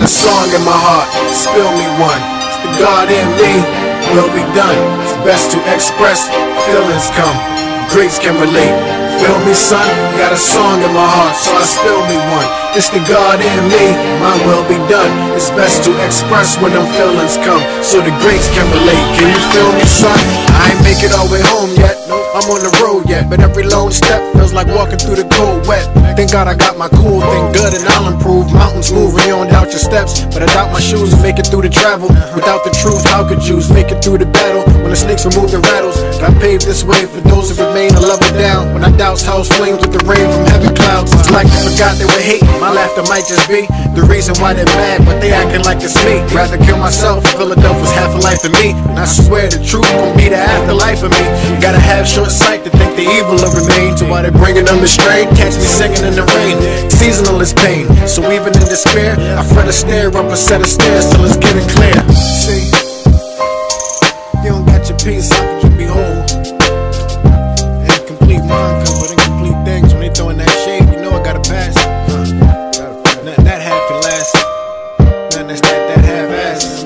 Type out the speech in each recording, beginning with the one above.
a song in my heart, spill me one. It's the God in me, will be done. It's best to express, feelings come, greats can relate. Feel me, son? Got a song in my heart, so I spill me one. It's the God in me, my will be done. It's best to express when them feelings come, so the greats can relate. Can you feel me, son? I ain't make it all the way home yet, I'm on the road yet, but every lone step feels like walking through the cold wet. Thank God I got my cool thing good and I'll improve. Mountains moving, you don't doubt your steps, but I doubt my shoes will make it through the travel. Without the truth, how could Jews make it through the battle? When the snakes remove the rattles, I paved this way for those who remain to love it down. When I douse house flames with the rain from heavy clouds, it's like they forgot they were hating. My laughter might just be the reason why they're mad, but they acting like it's me. Rather kill myself, Philadelphia's half a life of me. And I swear the truth gon' be the afterlife of me. Gotta have short sight to think the evil will remain. So while they're bringing them the strain, catch me singing in the rain. Seasonal is pain, so even in despair, I fret to stare up a set of stairs till it's getting clear. See, if you don't got your peace, how could you be whole? Incomplete mind covered incomplete things. When they throwing that shade, you know I gotta pass. Nothing that half can last. Nothing that's that half-ass.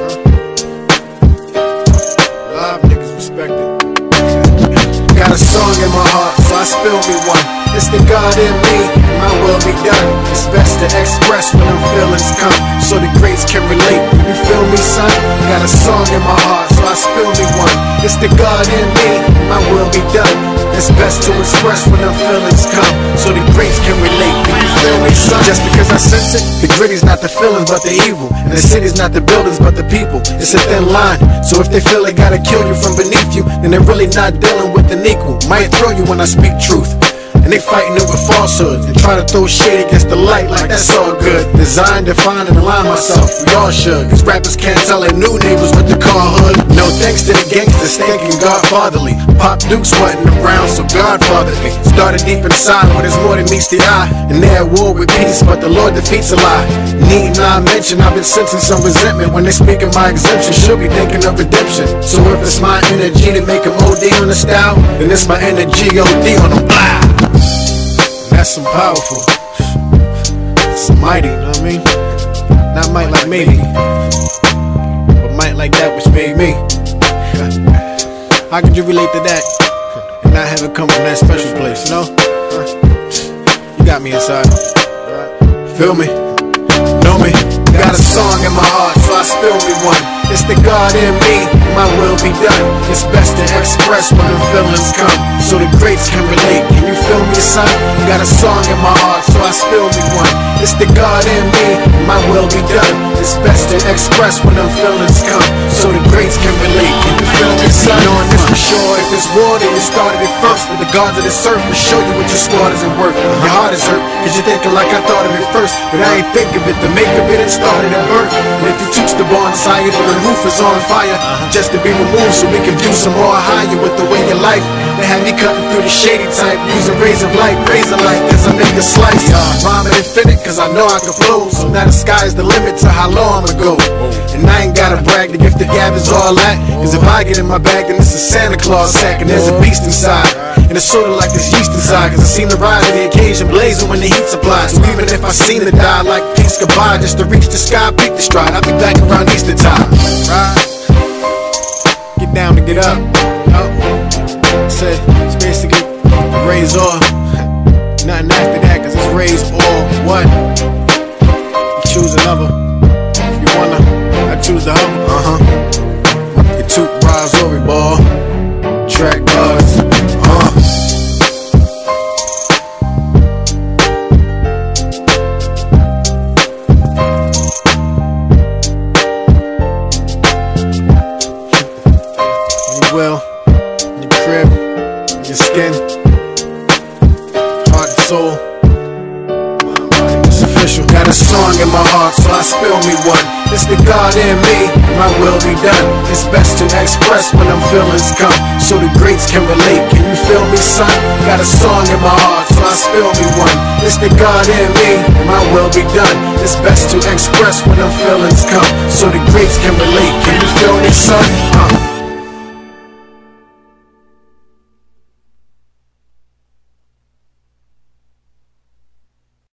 Live niggas respect it. Got a song in my heart, so I spill me one. It's the God in me, my will be done. It's best to express when them feelings come, so the greats can relate. You feel me, son? Got a song in my heart, so I spill me one. It's the God in me, my will be done. It's best to express when them feelings come, so the greats can relate. You feel me, son? Just because I sense it, the gritty's not the feelings but the evil, and the city's not the buildings but the people. It's a thin line, so if they feel they gotta kill you from beneath you, then they're really not dealing with an equal. Might throw you when I speak truth, and they fighting it with falsehoods and try to throw shade against the light like that's all good. Design, define, and align myself, we all should, cause rappers can't tell their new neighbors what to call hood. No thanks to the gangsters thinking godfatherly. Pop Dukes wasn't around, so God fathered me. Started deep inside, but it's more than meets the eye, and they're at war with peace, but the Lord defeats a lie. Need not mention, I've been sensing some resentment when they speak of my exemption. Should be thinking of redemption. So if it's my energy to make them OD on the style, then it's my energy OD on them. Blah. That's some powerful, some mighty, you know what I mean? Not might like maybe, but might like that which made me. How could you relate to that and not have it come from that special place, you know? You got me inside. Feel me? Know me? Got a song in my heart, so I spill me one. It's the God in me, my will be done. It's best to express when the feelings come, so the greats can relate. Can you feel me, son? Got a song in my heart, so I spill me one. It's the God in me, my will be done. It's best to express when them feelings come, so the greats can relate. Can you feel me, son? Knowing this for sure, if it's war, then you started it first. But the gods of this earth will show you what your squad isn't worth. Your heart is hurt, cause you're thinking like I thought of it first, but I ain't think of it, the make of it, it started at birth. And if you teach the born sire, then the roof is on fire, just to be removed so we can view some more higher with the way your life. They had me cutting through the shady type, using razor light, cause I make a slice. Rhyming infinite, cause I know I can flow, so now the sky's the limit to how low I'ma go. And I ain't gotta brag, the gift of gab is all that, cause if I get in my bag, then it's a Santa Claus sack, and there's a beast inside. And it's sorta like this yeast inside, cause I seem to rise to the occasion, blazing when the heat supplies. So even if I seem to die like peace goodbye, just to reach the sky, peak the stride, I'll be back around Easter time. Right? Get down to get up. Said it's basically raise or nothing after that, cause it's raise or what? You choose another. If you wanna, I choose the other. You took rise over ball. Track cards. Well, in your crib, in your skin, heart and soul, it's official. Got a song in my heart, so I spill me one. It's the God in me, my will be done. It's best to express when them feelings come, so the greats can relate. Can you feel me, son? Got a song in my heart, so I spill me one. It's the God in me, my will be done. It's best to express when them feelings come, so the greats can relate. Can you feel me, son?